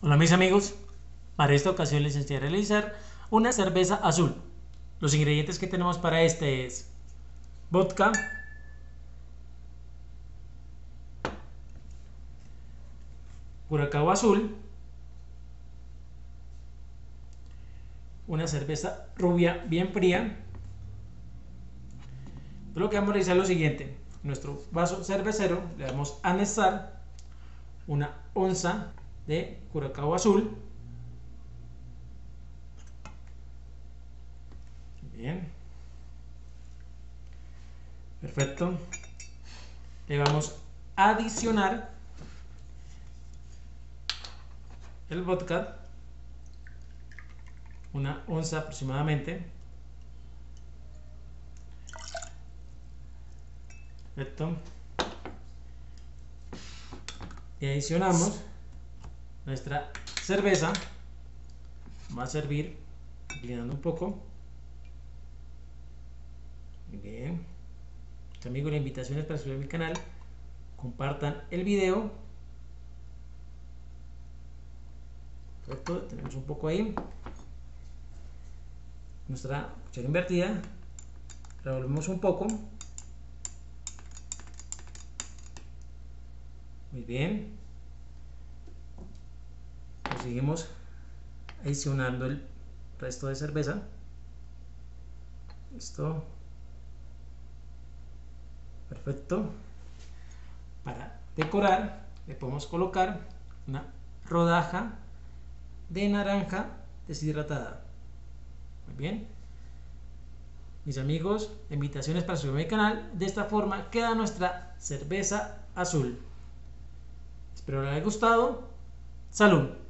Hola mis amigos, para esta ocasión les enseñaré a realizar una cerveza azul. Los ingredientes que tenemos para este es vodka, curacao azul, una cerveza rubia bien fría. Lo que vamos a realizar es lo siguiente: en nuestro vaso cervecero le vamos a anexar una onza de curacao azul. Bien, perfecto. Le vamos a adicionar el vodka, una onza aproximadamente. Perfecto. Y adicionamos nuestra cerveza. Va a servir inclinando un poco. Muy bien. Amigos, la invitación es para suscribirse a mi canal. Compartan el video. Perfecto, tenemos un poco ahí. Nuestra cuchara invertida. Revolvemos un poco. Muy bien. Seguimos adicionando el resto de cerveza. Listo. Perfecto. Para decorar le podemos colocar una rodaja de naranja deshidratada. Muy bien. Mis amigos, la invitación es para suscribirse a mi canal. De esta forma queda nuestra cerveza azul. Espero les haya gustado. ¡Salud!